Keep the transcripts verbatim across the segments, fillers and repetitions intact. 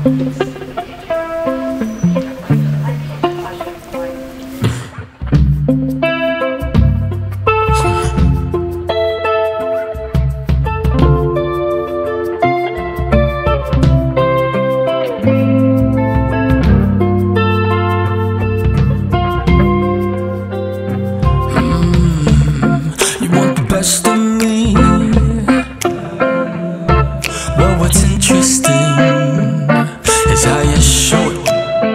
Best of me. Well, what's interesting is how you show it.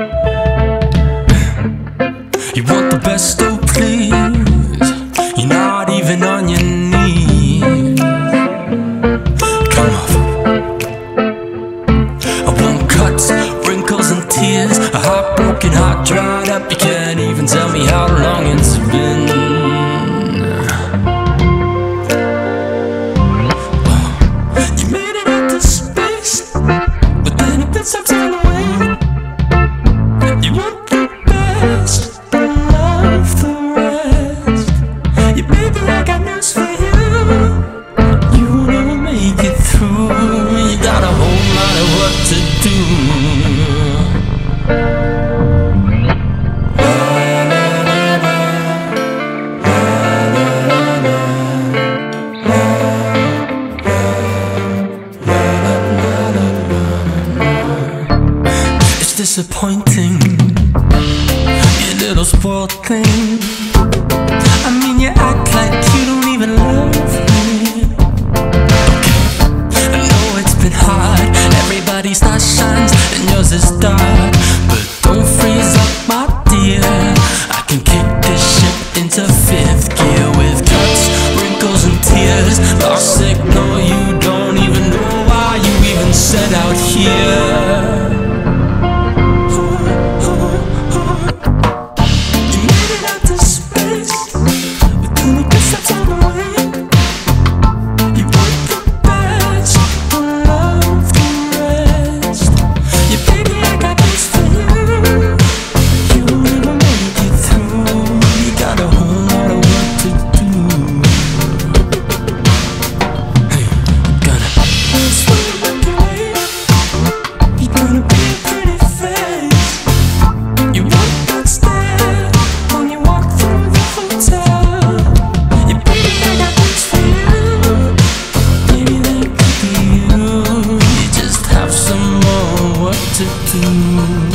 You want the best, oh please. You're not even on your knees. Come on. I want cuts, wrinkles and tears. A heartbroken heart dried up. You can't even tell me how long it's been. Some time away. You want the best, but love the rest. Yeah, baby, I got news for you. You will never make it through. You got a whole lot of work to do. Disappointing, you little spoiled thing. I mean, you act like you don't even love me. Okay, I know it's been hard. Everybody's star shines and yours is dark. But don't freeze up, my dear. I can kick this ship into fifth gear with cuts, wrinkles and tears. Lost signal, you don't even know why you even set out here. To do.